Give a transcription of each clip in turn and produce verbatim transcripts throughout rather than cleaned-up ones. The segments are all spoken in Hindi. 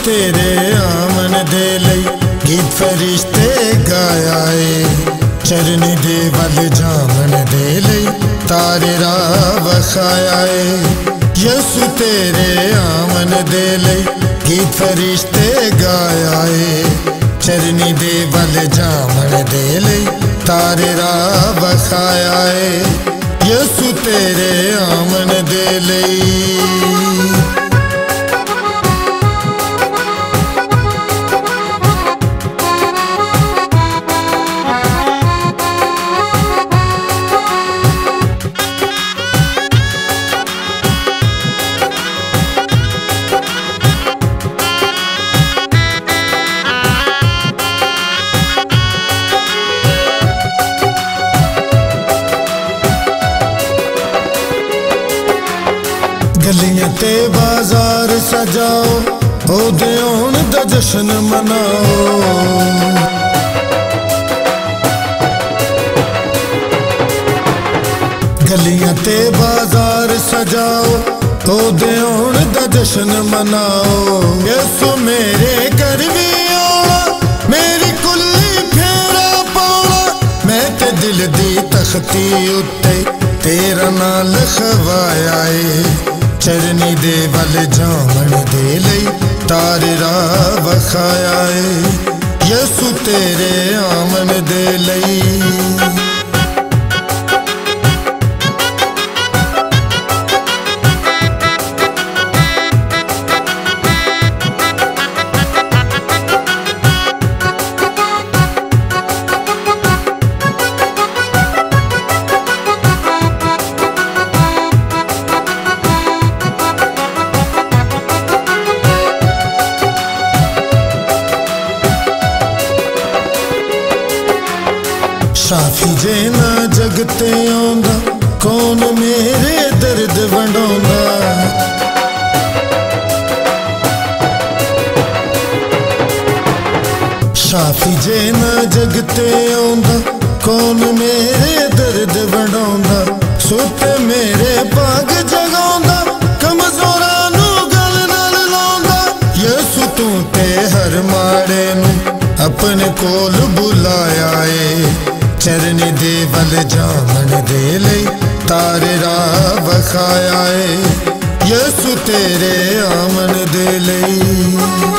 तेरे आमन दे लई गीत फरिश्ते गाया है। चरनी दे वल जामन दे लई तारे राह वखाया है। यसु तेरे आमन दे लई गीत फरिश्ते गाया है। चरनी दे वल जामन दे लई तारे राह वखाया है। यसु तेरे आमन दे लई। गलियां ते बाजार सजाओ, ओदे होण दा जश्न मनाओ। गलियां ते बाजार सजाओ, ओदे होण दा जश्न मनाओ। यसु मेरे घर भी आना, मेरी कुल्ली फेरा पाना। मैं ते दिल दी तख्ती उत्ते तेरा नां लिखवाया है। चरनी दे वल जामन दे लई तारे राह वखाया है। यसु तेरे आमन दे लई। शाफी जे ना जगते आंदा, कौन मेरे दर्द वंडांदा। शाफी जे ना जगते आंदा, कौन मेरे दर्द वंडांदा। सुत मेरे पग जगांदा, कमजोरां नू गल नाल लांदा। यसु तू ते हर माड़े नू अपने कोल बुलाया है। चरनी दे वल जामन दे लई तारे राह वखाया है। यसु तेरे आमन दे लई।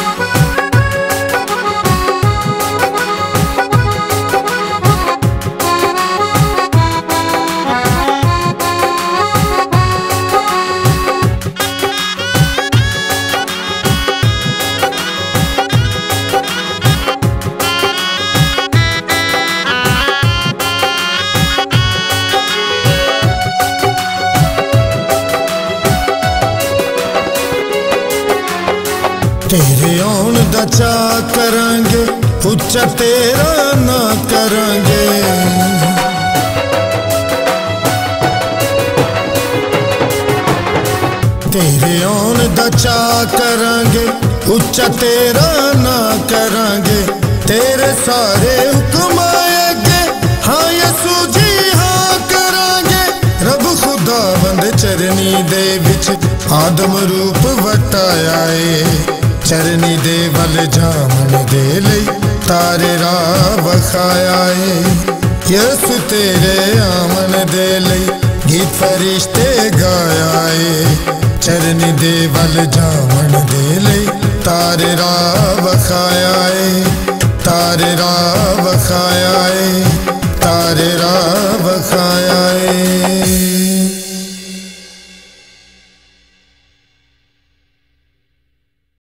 तेरे आउण दा चा करांगे, उच्चा तेरा ना करांगे। तेरे आउण दा चा करांगे, उच्चा तेरा ना करांगे। तेरे सारे हुक्म अगे हाँ यसु जी हाँ करांगे। रब खुदावंद चरनी दे विच आदम रूप वटाया है। चरनी दे वल जामन दे लई तारे राह वखाया है। यसु तेरे आमन दे लई गीत फरिश्ते गाया है। चरनी दे वल जामन दे लई तारे राह वखाया है। तारे राह वखाया